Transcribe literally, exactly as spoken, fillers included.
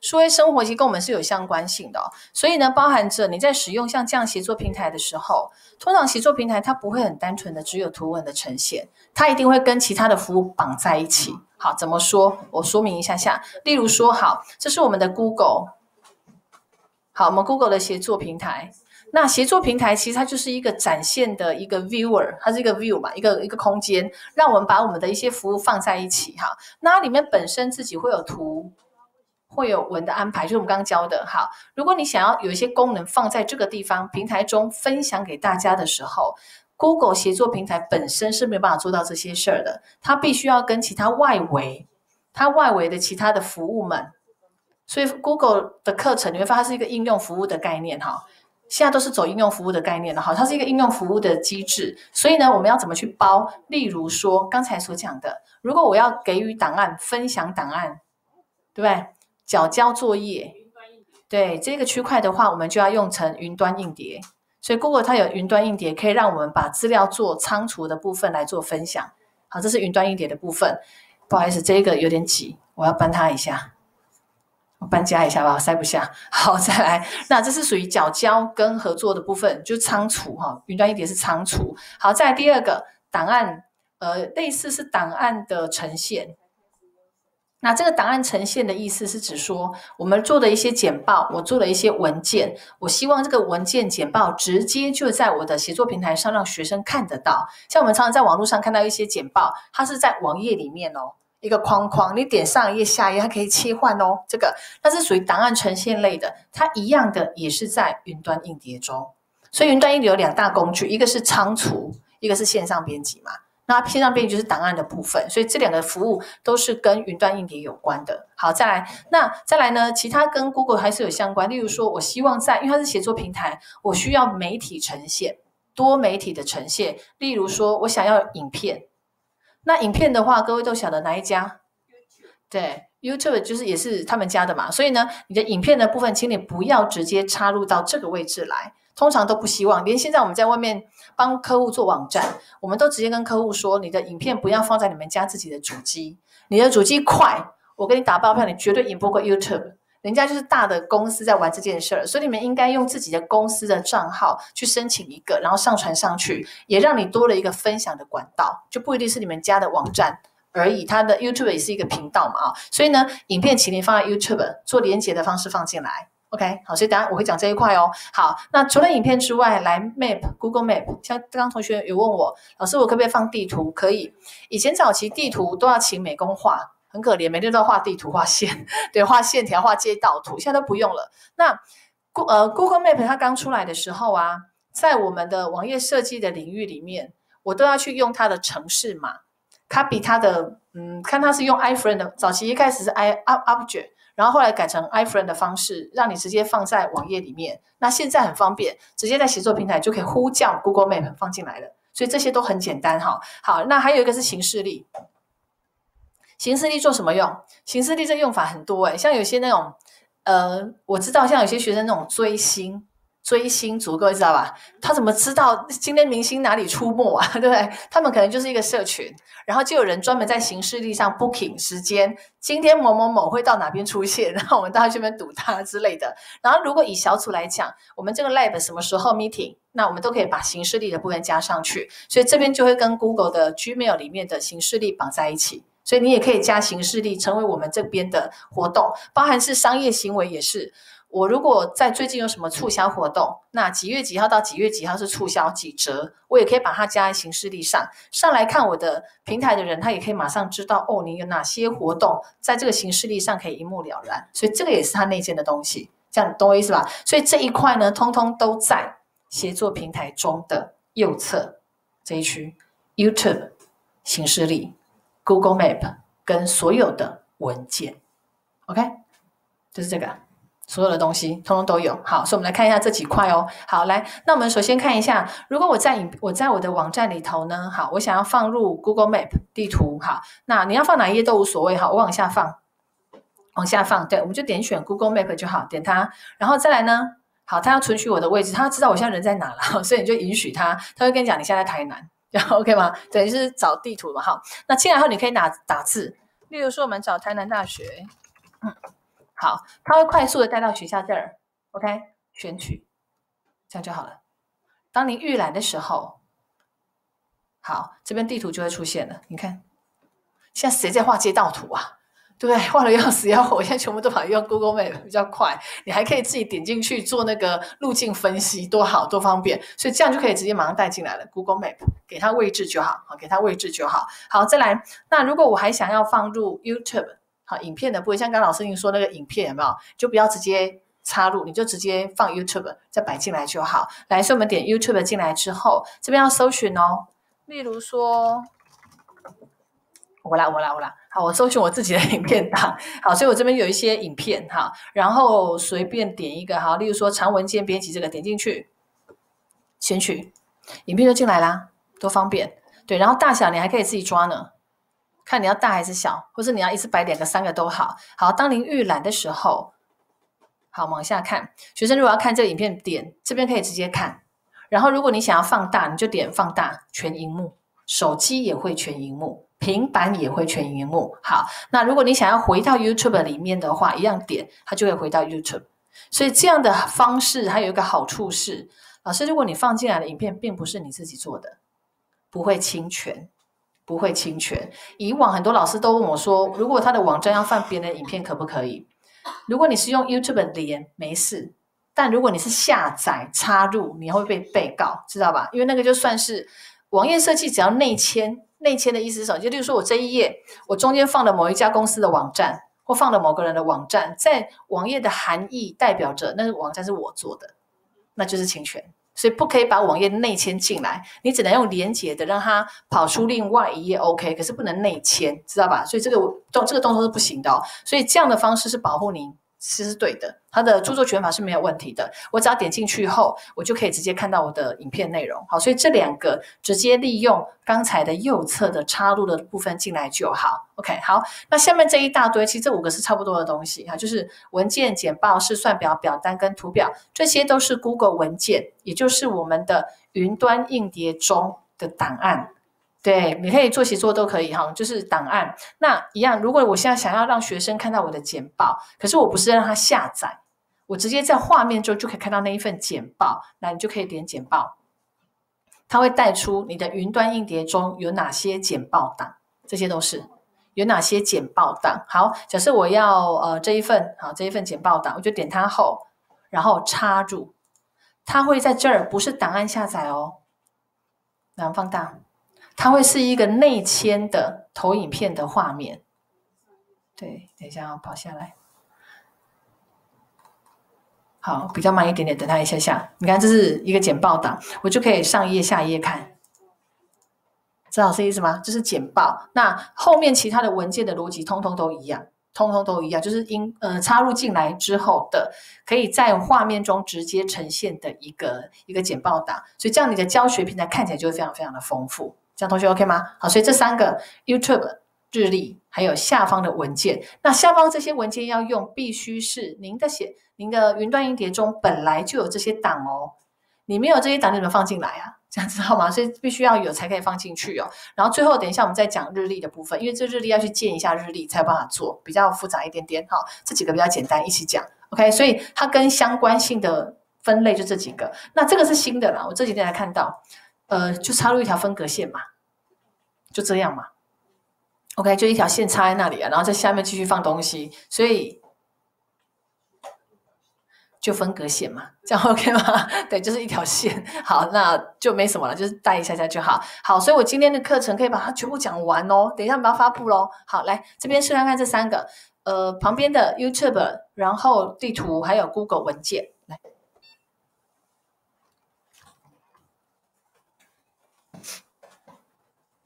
数位生活其实跟我们是有相关性的哦，所以呢，包含着你在使用像这样协作平台的时候，通常协作平台它不会很单纯的只有图文的呈现，它一定会跟其他的服务绑在一起。好，怎么说？我说明一下下。例如说，好，这是我们的 Google， 好，我们 Google 的协作平台。那协作平台其实它就是一个展现的一个 viewer， 它是一个 view 嘛，一个一个空间，让我们把我们的一些服务放在一起哈。那它里面本身自己会有图，会有文的安排，就是我们刚刚教的。好，如果你想要有一些功能放在这个地方平台中分享给大家的时候， Google 协作平台本身是没有办法做到这些事儿的，它必须要跟其他外围，它外围的其他的服务们。所以 Google 的课程你会发现它是一个应用服务的概念哈。现在都是走应用服务的概念了哈，它是一个应用服务的机制，所以呢，我们要怎么去包？例如说刚才所讲的，如果我要给予档案、分享档案，对不对？缴交作业，对这个区块的话，我们就要用成云端硬碟。所以 Google 它有云端硬碟，可以让我们把资料做仓储的部分来做分享。好，这是云端硬碟的部分。不好意思，这个有点挤，我要搬它一下。我搬家一下吧，塞不下。好，再来，那这是属于缴交跟合作的部分，就仓储哈，云端硬碟是仓储。好，再来第二个档案，呃，类似是档案的呈现。那这个档案呈现的意思是指说，我们做的一些简报，我做了一些文件，我希望这个文件简报直接就在我的协作平台上让学生看得到。像我们常常在网络上看到一些简报，它是在网页里面哦。一个框框，你点上一页下一页，它可以切换哦。这个它是属于档案呈现类的，它一样的也是在云端硬碟中。所以云端硬碟有两大工具，一个是仓储，一个是线上编辑嘛。那线上编辑就是档案的部分，所以这两个服务都是跟云端硬碟有关的。好，再来，那再来呢？其他跟 Google 还是有相关，例如说，我希望在，因为它是协作平台，我需要媒体呈现，多媒体的呈现。例如说，我想要影片。那影片的话，各位都晓得哪一家？对 ，YouTube 就是也是他们家的嘛。所以呢，你的影片的部分，请你不要直接插入到这个位置来，通常都不希望。连现在我们在外面帮客户做网站，我们都直接跟客户说，你的影片不要放在你们家自己的主机，你的主机快，我跟你打包票，你绝对赢不过 YouTube。人家就是大的公司在玩这件事儿，所以你们应该用自己的公司的账号去申请一个，然后上传上去，也让你多了一个分享的管道，就不一定是你们家的网站而已，它的 YouTube 也是一个频道嘛啊，所以呢，影片请你放在 YouTube 做连结的方式放进来 ，OK， 好，所以等一下我会讲这一块哦。好，那除了影片之外，来 Map，Google Map， 像刚刚同学有问我，老师我可不可以放地图？可以，以前早期地图都要请美工画。很可怜，每天都要画地图、画线，对，画线条、画街道图，现在都不用了。那呃，Google Map 它刚出来的时候啊，在我们的网页设计的领域里面，我都要去用它的程式码 ，copy 它的，嗯，看它是用 iframe 的，早期一开始是 i object， 然后后来改成 iframe 的方式，让你直接放在网页里面。那现在很方便，直接在协作平台就可以呼叫 Google Map 放进来了，所以这些都很简单哈。好，那还有一个是行事历。行事历做什么用？行事历这用法很多诶，像有些那种，呃，我知道像有些学生那种追星，追星族，各位知道吧？他怎么知道今天明星哪里出没啊？对不对？他们可能就是一个社群，然后就有人专门在行事历上 booking 时间，今天某某某会到哪边出现，然后我们大家去那边堵他之类的。然后如果以小组来讲，我们这个 lab 什么时候 meeting， 那我们都可以把行事历的部分加上去，所以这边就会跟 Google 的 Gmail 里面的行事历绑在一起。所以你也可以加行事历成为我们这边的活动，包含是商业行为也是。我如果在最近有什么促销活动，那几月几号到几月几号是促销几折，我也可以把它加在行事历上。上来看我的平台的人，他也可以马上知道哦，你有哪些活动在这个行事历上可以一目了然。所以这个也是他内建的东西，这样懂我意思吧？所以这一块呢，通通都在协作平台中的右侧这一区 ，YouTube 行事历。Google Map 跟所有的文件 ，OK， 就是这个，所有的东西通通都有。好，所以我们来看一下这几块哦。好，来，那我们首先看一下，如果我在影我在我的网站里头呢，好，我想要放入 Google Map 地图，好，那你要放哪一页都无所谓，好，我往下放，往下放，对，我们就点选 Google Map 就好，点它，然后再来呢，好，它要存取我的位置，它知道我现在人在哪了，所以你就允许它，它会跟你讲你现在在台南。OK 吗？等于是找地图嘛，哈。那进来后你可以打打字，例如说我们找台南大学，嗯， 好，它会快速的带到学校这儿 ，OK， 选取，这样就好了。当您预览的时候，好，这边地图就会出现了。你看，现在谁在画街道图啊？对不对？画的要死要活，现在全部都跑用 Google Map 比较快，你还可以自己点进去做那个路径分析，多好多方便，所以这样就可以直接马上带进来了。Google Map 给它位置就好，好，给它位置就好。好，再来，那如果我还想要放入 YouTube 好影片的部分，像刚刚老师您说那个影片有没有？就不要直接插入，你就直接放 YouTube 再摆进来就好。来，所以我们点 YouTube 进来之后，这边要搜寻哦，例如说。我来，我来，我来。好，我搜寻我自己的影片档。好，所以我这边有一些影片哈，然后随便点一个哈，例如说长文件编辑这个，点进去，选取，影片就进来啦，多方便。对，然后大小你还可以自己抓呢，看你要大还是小，或者你要一次摆两个、三个都好。好，当您预览的时候，好，往下看。学生如果要看这个影片，点这边可以直接看。然后如果你想要放大，你就点放大全萤幕，手机也会全萤幕。平板也会全萤幕。好，那如果你想要回到 YouTube 里面的话，一样点，它就会回到 YouTube。所以这样的方式还有一个好处是，老师，如果你放进来的影片并不是你自己做的，不会侵权，不会侵权。以往很多老师都问我说，如果他的网站要放别人的影片可不可以？如果你是用 YouTube 连，没事。但如果你是下载插入，你会被被告，知道吧？因为那个就算是网页设计，只要内嵌。内嵌的意思是什么？就例如说我这一页，我中间放了某一家公司的网站，或放了某个人的网站，在网页的含义代表着那个网站是我做的，那就是侵权。所以不可以把网页内嵌进来，你只能用连结的让它跑出另外一页 OK， 可是不能内嵌，知道吧？所以这个动这个动作是不行的哦。所以这样的方式是保护您。是是对的，它的著作权法是没有问题的。我只要点进去后，我就可以直接看到我的影片内容。好，所以这两个直接利用刚才的右侧的插入的部分进来就好。OK， 好，那下面这一大堆，其实这五个是差不多的东西哈，就是文件、简报、试算表、表单跟图表，这些都是 Google 文件，也就是我们的云端硬碟中的档案。对，你可以做写作都可以哈，就是档案。那一样，如果我现在想要让学生看到我的简报，可是我不是让他下载，我直接在画面中就可以看到那一份简报，那你就可以点简报，它会带出你的云端硬碟中有哪些简报档，这些都是有哪些简报档。好，假设我要呃这一份好这一份简报档，我就点它后，然后插入，它会在这儿，不是档案下载哦，然后放大。它会是一个内嵌的投影片的画面。对，等一下要跑下来。好，比较慢一点点，等它一下下。你看，这是一个简报档，我就可以上一页、下一页看。知道是意思吗？这是简报。那后面其他的文件的逻辑，通通都一样，通通都一样，就是因呃插入进来之后的，可以在画面中直接呈现的一个一个简报档。所以这样你的教学平台看起来就会非常非常的丰富。这样同学 OK 吗？好，所以这三个 YouTube、日历，还有下方的文件。那下方这些文件要用，必须是您的写，您的云端硬碟中本来就有这些档哦。你没有这些档，你怎么放进来啊？这样知道吗？所以必须要有才可以放进去哦。然后最后等一下我们再讲日历的部分，因为这日历要去建一下日历才有办法做，比较复杂一点点。好，这几个比较简单，一起讲。OK， 所以它跟相关性的分类就这几个。那这个是新的啦，我这几天才看到。呃，就插入一条分隔线嘛，就这样嘛。OK， 就一条线插在那里啊，然后在下面继续放东西，所以就分隔线嘛，这样 OK 吗？对，就是一条线。好，那就没什么了，就是带一下下就好。好，所以我今天的课程可以把它全部讲完哦。等一下我们要发布咯。好，来这边试看看这三个，呃，旁边的 YouTube， 然后地图还有 Google 文件。